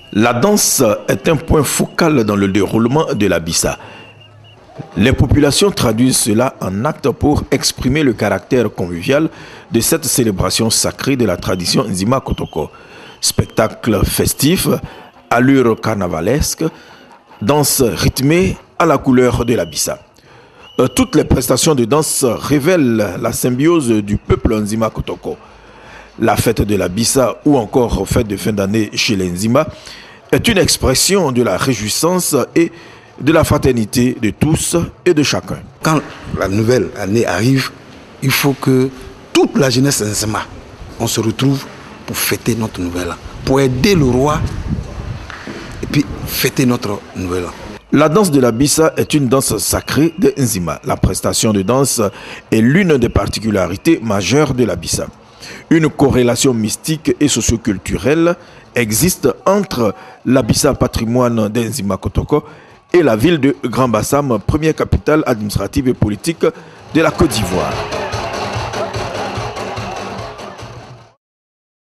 La danse est un point focal dans le déroulement de la Bissa. Les populations traduisent cela en actes pour exprimer le caractère convivial de cette célébration sacrée de la tradition Nzima Kotoko. Spectacle festif, allure carnavalesque, danse rythmée à la couleur de la Bissa. Toutes les prestations de danse révèlent la symbiose du peuple Nzima Kotoko. La fête de la Bissa ou encore fête de fin d'année chez les Nzima est une expression de la réjouissance et de la fraternité de tous et de chacun. Quand la nouvelle année arrive, il faut que toute la jeunesse Nzima, on se retrouve pour fêter notre nouvel an, pour aider le roi et puis fêter notre nouvel an. La danse de la Bissa est une danse sacrée de Nzima. La prestation de danse est l'une des particularités majeures de la Bissa. Une corrélation mystique et socioculturelle existe entre la Bissa patrimoine d'Nzima Kotoko et la ville de Grand Bassam, première capitale administrative et politique de la Côte d'Ivoire.